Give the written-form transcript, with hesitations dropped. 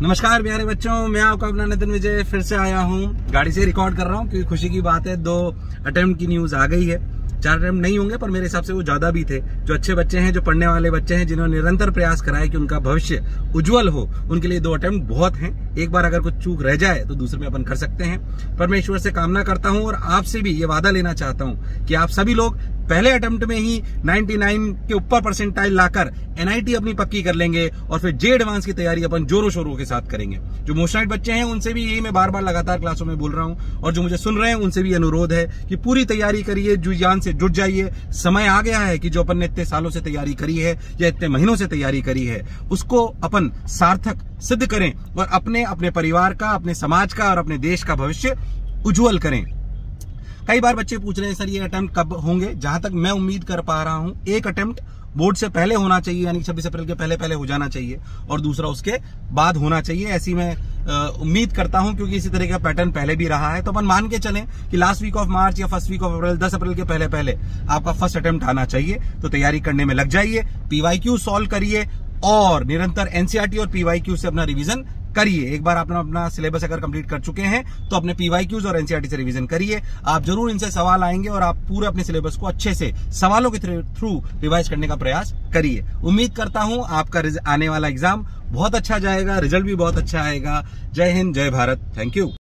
नमस्कार प्यारे बच्चों, मैं आपका अपना नितिन विजय फिर से आया हूँ। गाड़ी से रिकॉर्ड कर रहा हूँ क्योंकि खुशी की बात है, 2 अटेम्प्ट की न्यूज आ गई है। 4 अटेम्प्ट नहीं होंगे पर मेरे हिसाब से वो ज्यादा भी थे। जो अच्छे बच्चे हैं, जो पढ़ने वाले बच्चे हैं, जिन्होंने निरंतर प्रयास करा है कि उनका भविष्य उज्जवल हो, उनके लिए 2 अटेम्प्ट बहुत हैं। एक बार अगर कुछ चूक रह जाए तो दूसरे में अपन कर सकते हैं। पर मैं ईश्वर से कामना करता हूँ और आपसे भी ये वादा लेना चाहता हूँ कि आप सभी लोग पहले अटेम्प्ट में ही 99 के ऊपर परसेंटाइल लाकर NIT अपनी पक्की कर लेंगे और फिर जे एडवांस की तैयारी अपन जोरों शोरों के साथ करेंगे। जो मोशनाइट बच्चे हैं उनसे भी यही मैं बार बार लगातार क्लासों में बोल रहा हूं और जो मुझे सुन रहे हैं उनसे भी अनुरोध है कि पूरी तैयारी करिए, जी जान से जुट जाइए। समय आ गया है कि जो अपन ने इतने सालों से तैयारी करी है या इतने महीनों से तैयारी करी है, उसको अपन सार्थक सिद्ध करें और अपने परिवार का, अपने समाज का और अपने देश का भविष्य उज्जवल करें। कई बार बच्चे पूछ रहे हैं सर ये अटेम्प्ट कब होंगे। जहां तक मैं उम्मीद कर पा रहा हूं, एक अटेम्प्ट बोर्ड से पहले होना चाहिए, यानी 26 अप्रैल के पहले हो जाना चाहिए और दूसरा उसके बाद होना चाहिए। ऐसी मैं उम्मीद करता हूं क्योंकि इसी तरह का पैटर्न पहले भी रहा है। तो अपन मान के चलें कि लास्ट वीक ऑफ मार्च या फर्स्ट वीक ऑफ अप्रैल, 10 अप्रैल के पहले आपका फर्स्ट अटेम्प्ट आना चाहिए। तो तैयारी करने में लग जाइए, PYQ सॉल्व करिए और निरंतर NCERT और PYQ से अपना रिवीजन करिए। एक बार आपने अपना सिलेबस अगर कंप्लीट कर चुके हैं तो अपने PYQs और NCERT से रिवीजन करिए। आप जरूर इनसे सवाल आएंगे और आप पूरे अपने सिलेबस को अच्छे से सवालों के थ्रू रिवाइज करने का प्रयास करिए। उम्मीद करता हूं आपका आने वाला एग्जाम बहुत अच्छा जाएगा, रिजल्ट भी बहुत अच्छा आएगा। जय हिंद, जय भारत, थैंक यू।